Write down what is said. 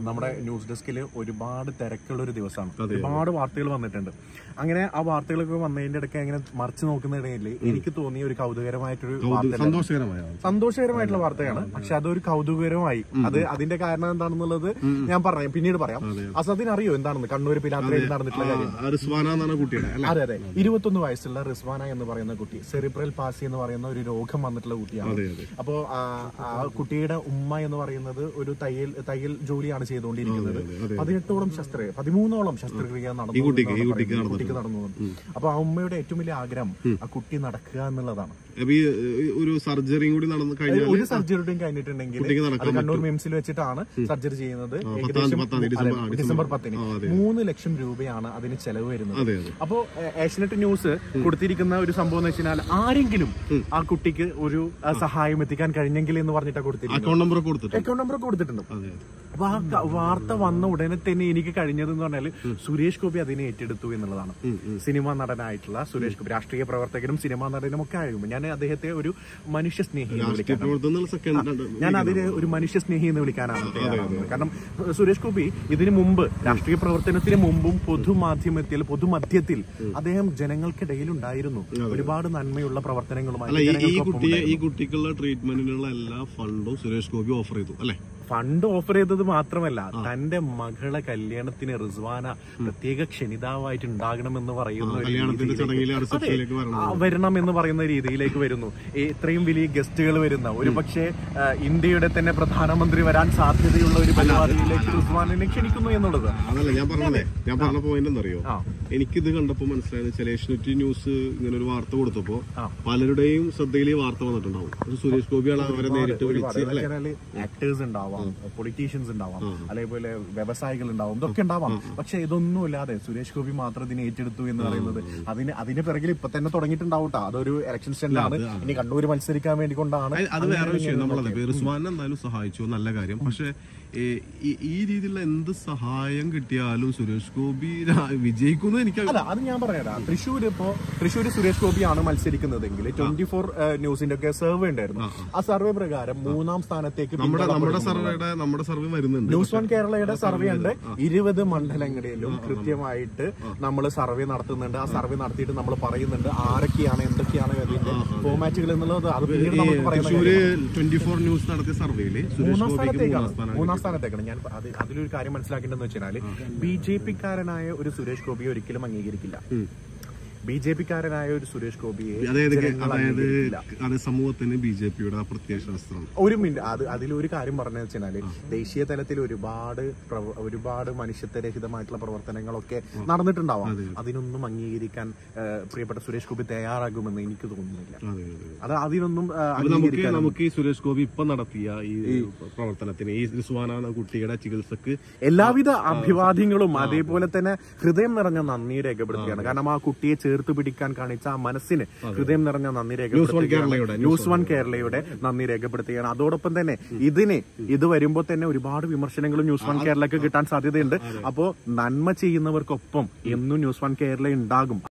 നമ്മുടെ ന്യൂസ് ഡെസ്കിൽ ഒരുപാട് തിരക്കുള്ള ഒരു ദിവസമാണ്. ഒരുപാട് വാർത്തകൾ വന്നിട്ടുണ്ട്. അങ്ങനെ ആ വാർത്തകളൊക്കെ വന്നതിന്റെ ഇടയ്ക്ക് അങ്ങനെ മറിച്ച് നോക്കുന്നതിടയിൽ എനിക്ക് തോന്നിയ ഒരു കൗതുകരമായിട്ടൊരു സന്തോഷകരമായിട്ടുള്ള വാർത്തയാണ്. പക്ഷെ അതൊരു കൗതുകരമായി. അതിന്റെ കാരണം എന്താണെന്നുള്ളത് ഞാൻ പിന്നീട് പറയാം. അസദിന് അറിയോ എന്താണെന്ന് കണ്ണൂർ പിലാത്രയിൽ നടന്നിട്ടുള്ള കാര്യം? അതെ അതെ, 21 വയസ്സുള്ള റിസ്വാന എന്ന് പറയുന്ന കുട്ടി സെറിബ്രൽ പാസി എന്ന് പറയുന്ന ഒരു രോഗം വന്നിട്ടുള്ള കുട്ടിയാണ്. അപ്പോ ആ കുട്ടിയുടെ ഉമ്മ എന്ന് പറയുന്നത് ഒരു തയ്യൽ ജോലിയാണ് ചെയ്തുകൊണ്ടിരിക്കുന്നത്. 13ഓളം ശസ്ത്രക്രിയ നടന്നു. അപ്പൊ ആ ഉമ്മയുടെ ഏറ്റവും വലിയ ആഗ്രഹം ആ കുട്ടി നടക്കുക എന്നുള്ളതാണ്. ഒരു സർജറിയും കൂടി നടന്നു കഴിഞ്ഞാൽ, ഒരു സർജറിയും കഴിഞ്ഞിട്ടുണ്ടെങ്കിൽ കണ്ണൂർ മിംസിൽ വെച്ചിട്ടാണ് സർജറി ചെയ്യുന്നത്. ഡിസംബർ 10-ന് 3 ലക്ഷം രൂപയാണ് അതിന് ചെലവ് വരുന്നത്. അപ്പോ ഏഷ്യനെറ്റ് ന്യൂസ് കൊടുത്തിരിക്കുന്ന ഒരു സംഭവം എന്ന് വെച്ചാൽ ആരെങ്കിലും ആ കുട്ടിക്ക് ഒരു സഹായം എത്തിക്കാൻ കഴിഞ്ഞെങ്കിൽ എന്ന് പറഞ്ഞിട്ടാണ് കൊടുത്തിരിക്കുന്നത്. അക്കൗണ്ട് നമ്പർ കൊടുത്തിട്ടുണ്ട്. അപ്പൊ ആ വാർത്ത വന്ന ഉടനെ തന്നെ എനിക്ക് കഴിഞ്ഞതെന്ന് പറഞ്ഞാൽ സുരേഷ് ഗോപി അതിനെ ഏറ്റെടുത്തു എന്നുള്ളതാണ്. സിനിമാ നടനായിട്ടുള്ള സുരേഷ് ഗോപി, രാഷ്ട്രീയ പ്രവർത്തകനും സിനിമാ നടനും ഒക്കെ ആയിരുന്നു. ഞാൻ അദ്ദേഹത്തെ ഒരു മനുഷ്യസ്നേഹി എന്ന് വിളിക്കാനാണ്. ഞാൻ അതിനെ ഒരു മനുഷ്യസ്നേഹി എന്ന് വിളിക്കാനാണ്. കാരണം സുരേഷ് ഗോപി ഇതിനു മുമ്പ് രാഷ്ട്രീയ പ്രവർത്തനത്തിന് മുമ്പും പൊതുമധ്യത്തിൽ അദ്ദേഹം ജനങ്ങൾക്കിടയിൽ ഉണ്ടായിരുന്നു. ഒരുപാട് നന്മയുള്ള പ്രവർത്തനങ്ങളുമായി ഈ കുട്ടിക്കുള്ള ട്രീറ്റ്മെന്റിനുള്ള എല്ലാ ഫണ്ടും സുരേഷ് ഗോപി ഓഫർ ചെയ്തു അല്ലെ? ഫണ്ട് ഓഫർ ചെയ്തത് മാത്രമല്ല, തന്റെ മകളെ കല്യാണത്തിന് റിസ്വാന പ്രത്യേക ക്ഷണിതാവായിട്ട് ഉണ്ടാകണമെന്ന് പറയുന്ന വരണം എന്ന് പറയുന്ന രീതിയിലേക്ക് വരുന്നു. ഇത്രയും വലിയ ഗസ്റ്റുകൾ വരുന്ന, ഒരു പക്ഷേ ഇന്ത്യയുടെ തന്നെ പ്രധാനമന്ത്രി വരാൻ സാധ്യതയുള്ള ഒരു പരിപാടിയിലേക്ക് റിസ്വാനെ ക്ഷണിക്കുന്നു എന്നുള്ളത്. അതല്ല ഞാൻ പറഞ്ഞ പോയിന്റ് എന്നറിയോ, എനിക്കിത് കണ്ടപ്പോ മനസ്സിലായത് ചില ഏഷ്യനെറ്റ് ന്യൂസ് ഇങ്ങനെ ഒരു വാർത്ത കൊടുത്തപ്പോ പലരുടെയും ശ്രദ്ധയിൽ ഈ വാർത്ത വന്നിട്ടുണ്ടാവും. സുരേഷ് ഗോപിയാണ് അവരെ നേരിട്ട് വിളിച്ച്. ആക്ടേഴ്സ് ഉണ്ടാവാം, പൊളിറ്റീഷ്യൻസ് ഉണ്ടാവാം, അതേപോലെ വ്യവസായികൾ ഉണ്ടാവും, ഇതൊക്കെ ഉണ്ടാവാം. പക്ഷെ ഇതൊന്നുമില്ലാതെ സുരേഷ് ഗോപി മാത്രം ഇതിനെ ഏറ്റെടുത്തു എന്ന് പറയുന്നത് അതിന് പിറകിൽ ഇപ്പൊ തന്നെ തുടങ്ങിയിട്ടുണ്ടാവൂട്ടാ. അതൊരു ഇലക്ഷൻ സ്റ്റണ്ടാണ്. ഇനി കണ്ണൂർ മത്സരിക്കാൻ വേണ്ടി കൊണ്ടാണ്. അത് വേറെ വിഷയം. നമ്മളത് റിസ്വാനെ എന്തായാലും സഹായിച്ചു, നല്ല കാര്യം. പക്ഷെ ഈ രീതിയിലുള്ള എന്ത് സഹായം കിട്ടിയാലും സുരേഷ് ഗോപി വിജയിക്കുന്നു എനിക്കല്ല. അത് ഞാൻ പറയാം. തൃശ്ശൂർ സുരേഷ് ഗോപിയാണ് മത്സരിക്കുന്നതെങ്കിൽ 24 ന്യൂസിന്റെ ഒക്കെ സർവേ ഉണ്ടായിരുന്നു. ആ സർവേ പ്രകാരം 3-ാം സ്ഥാനത്തേക്ക് നമ്മുടെ സർവേ വരുന്നുണ്ട്. ന്യൂസ് 1 കേരളയുടെ സർവേ ഉണ്ട്. 20 മണ്ഡലങ്ങളിലും കൃത്യമായിട്ട് നമ്മൾ സർവേ നടത്തുന്നുണ്ട്. ആ സർവേ നടത്തിയിട്ട് നമ്മൾ പറയുന്നുണ്ട് ആരൊക്കെയാണ് എന്തൊക്കെയാണ് അതിന്റെ ഫോർമാറ്റുകൾ എന്നുള്ളത്. അത് പിന്നീട് നമുക്ക് പറയാം. 24 ന്യൂസ് നടത്തിയ സർവേയില് മൂന്നാം സ്ഥാനത്തേക്കാണ്. ഞാൻ അതിലൊരു കാര്യം മനസ്സിലാക്കേണ്ടതെന്ന് വെച്ചാൽ BJP-ക്കാരനായ ഒരു സുരേഷ് ഗോപിയെ ഒരിക്കലും അംഗീകരിക്കില്ല. BJP-ക്കാരനായ ഒരു സുരേഷ് ഗോപിയെ സമൂഹത്തിന് BJP-യുടെ പ്രത്യയശാസ്ത്രം. ഒരു മിനിറ്റ്, അതിലൊരു കാര്യം പറഞ്ഞു വെച്ചാല് ദേശീയ തലത്തിൽ ഒരുപാട് മനുഷ്യത്വരഹിതമായിട്ടുള്ള പ്രവർത്തനങ്ങളൊക്കെ നടന്നിട്ടുണ്ടാവാം. അതിനൊന്നും അംഗീകരിക്കാൻ പ്രിയപ്പെട്ട സുരേഷ് ഗോപി തയ്യാറാകുമെന്ന് എനിക്ക് തോന്നുന്നില്ല. അതിനൊന്നും നമുക്ക് ഈ സുരേഷ് ഗോപി ഇപ്പൊ നടത്തിയ ഈ പ്രവർത്തനത്തിന്, ഈ റിസ്വാന കുട്ടിയുടെ ചികിത്സക്ക് എല്ലാവിധ അഭിവാദ്യങ്ങളും അതേപോലെ തന്നെ ഹൃദയം നിറഞ്ഞ നന്ദി രേഖപ്പെടുത്തുകയാണ്. കാരണം ആ കുട്ടിയെ ചേർത്ത് പിടിക്കാൻ കാണിച്ച ആ മനസ്സിന് ഹൃദയം നിറഞ്ഞ നന്ദി രേഖപ്പെടുത്തുകയാണ്. ന്യൂസ് 1 കേരളയുടെ നന്ദി രേഖപ്പെടുത്തുകയാണ്. അതോടൊപ്പം തന്നെ ഇത് വരുമ്പോൾ തന്നെ ഒരുപാട് വിമർശനങ്ങളും ന്യൂസ് 1 കേരളയ്ക്ക് കിട്ടാൻ സാധ്യതയുണ്ട്. അപ്പോ നന്മ ചെയ്യുന്നവർക്കൊപ്പം എന്നും ന്യൂസ് 1 കേരള ഉണ്ടാകും.